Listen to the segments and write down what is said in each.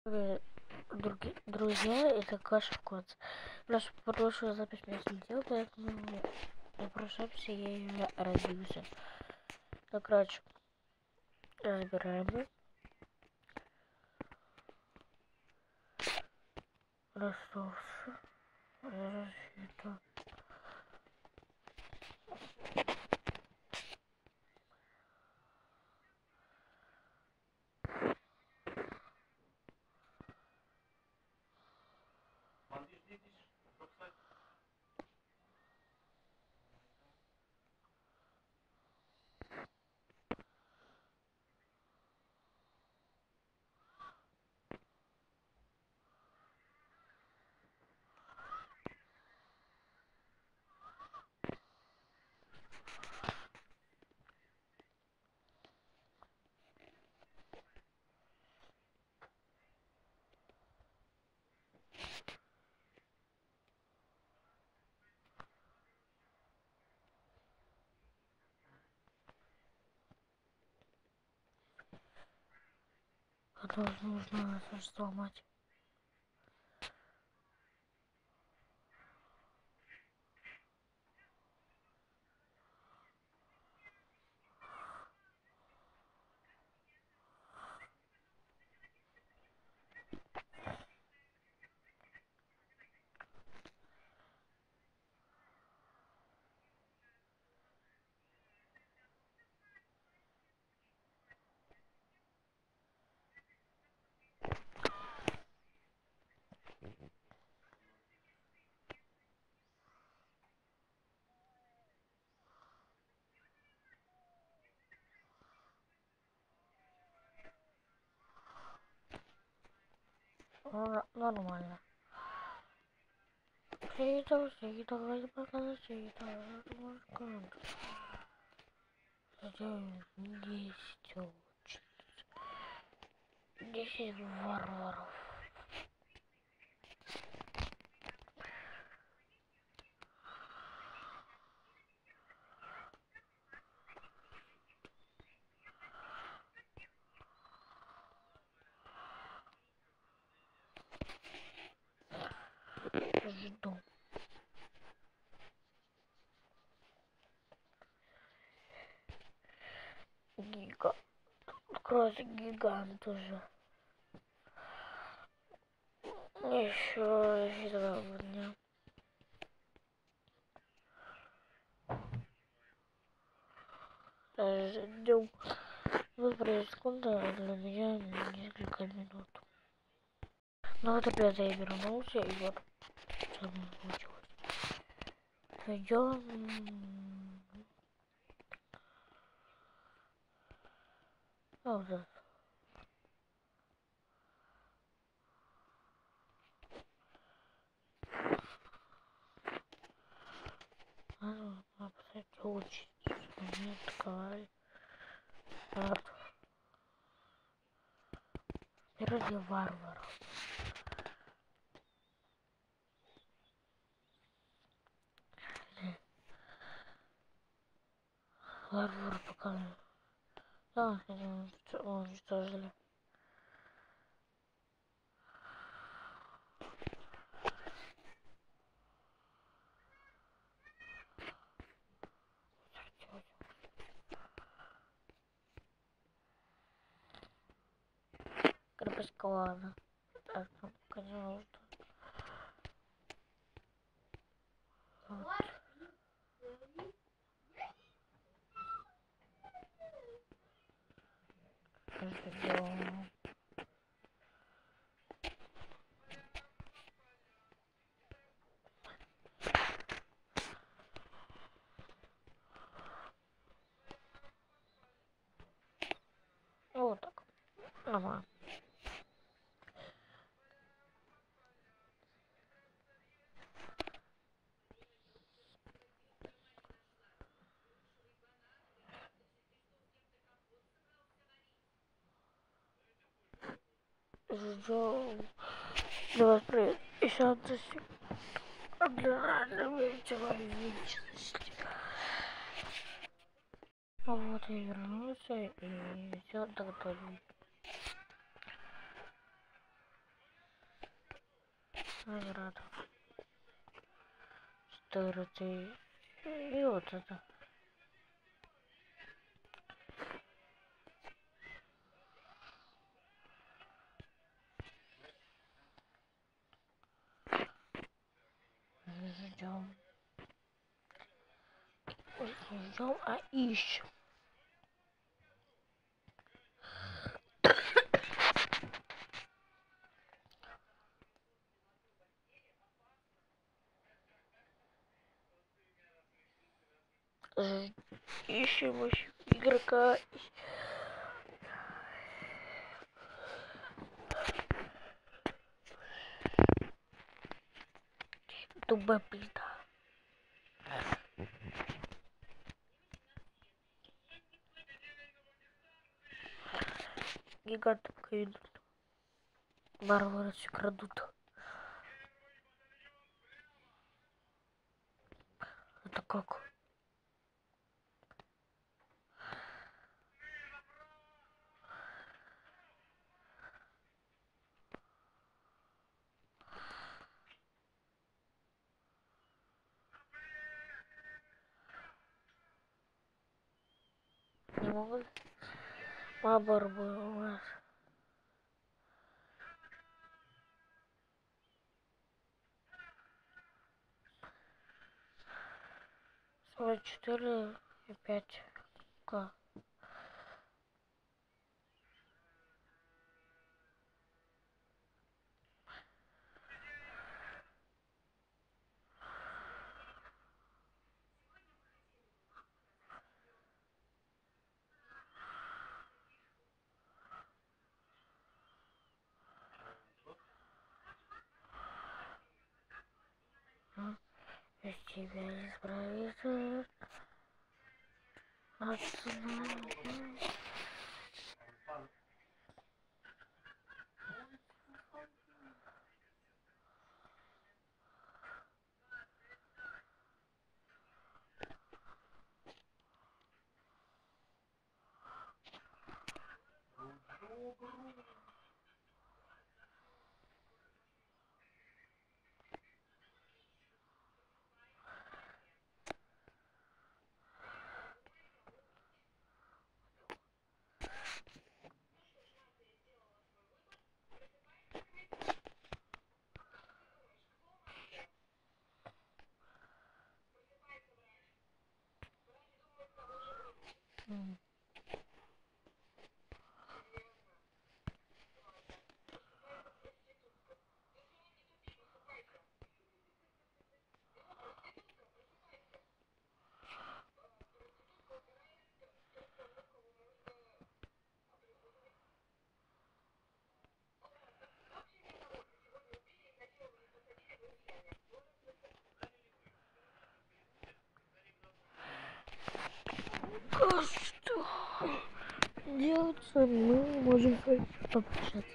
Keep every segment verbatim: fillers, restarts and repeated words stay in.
Э, други- Друзья, это Каша Коц. Наша прошлая запись меня слетела, поэтому не прощаемся, я ее родился. Так, короче, разбираем. Ростов. Защита. Это нужно сломать. Ну, нормально. Сита, сита, пока сита, может, десять учить. Десять варваров. Жду. Гига. Откройся гигант уже. Еще этого дня. Ждем. Выбрать секунду, для меня несколько минут. Ну вот опять я вернулся, и вот что у меня получилось. Пойдем. А вот это. Надо написать учить. Мне отказали. Ради варваров. Варвар пока. Да, уничтожили. Крепость Калана. Так, ну, конечно. Вот. Ждем. Вот так. Ага. Ждем. Давай привет. Еще одну секунду. Для человечности. Вот я вернулся и все готово. награда. Четыре ты. И вот это. Ждем. Ждем, а ищем. Ищем еще игрока. Тубе пизда. Гиганты пока идут. Варвары все крадут. Это как? Не могу. Мабар был. сорок четыре и пять к. Из тебя избавиться от сна. Mm. Что делается? Мы можем попрощаться.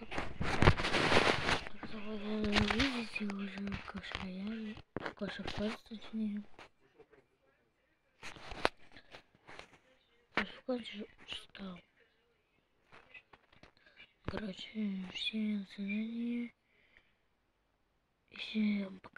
Видите уже кошаря, кошефлэс точнее. Кошефлэс что? Короче, все задания. Всем пока.